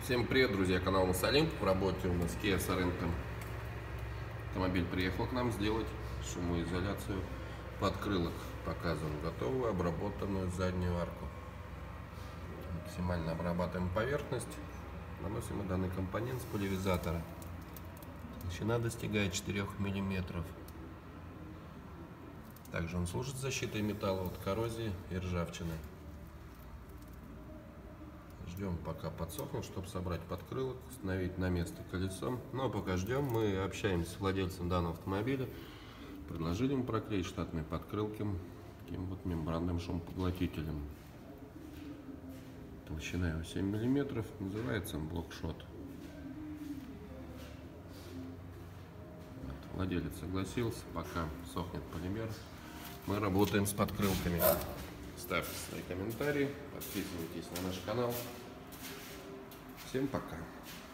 Всем привет, друзья, канал Моссолимп. В работе у нас Kia Sorento. Автомобиль приехал к нам сделать шумоизоляцию подкрылок. Показываем готовую обработанную заднюю арку. Максимально обрабатываем поверхность. Наносим и данный компонент с пульверизатора. Толщина достигает 4 мм. Также он служит защитой металла от коррозии и ржавчины. Ждем, пока подсохнет, чтобы собрать подкрылок, установить на место колесо. Но пока ждем, мы общаемся с владельцем данного автомобиля. Предложили ему проклеить штатные подкрылки таким вот мембранным шумопоглотителем. Толщина его 7 мм, называется он блокшот. Владелец согласился, пока сохнет полимер, мы работаем с подкрылками. Ставьте свои комментарии, подписывайтесь на наш канал. Всем пока!